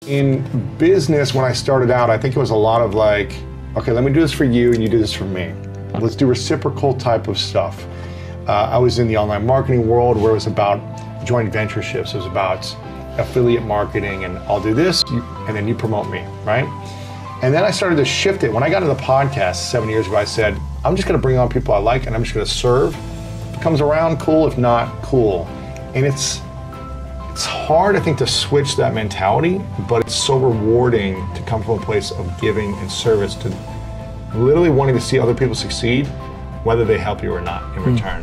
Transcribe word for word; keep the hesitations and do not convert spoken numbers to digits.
In business, when I started out, I think it was a lot of like, okay, let me do this for you and you do this for me. Let's do reciprocal type of stuff. Uh, I was in the online marketing world where it was about joint ventureships. It was about affiliate marketing and I'll do this and then you promote me, right? And then I started to shift it. When I got into the podcast seven years ago, I said, I'm just gonna bring on people I like and I'm just gonna serve. If it comes around, cool. If not, cool. And it's, It's hard, I think, to switch that mentality, but it's so rewarding to come from a place of giving and service, to literally wanting to see other people succeed, whether they help you or not in return.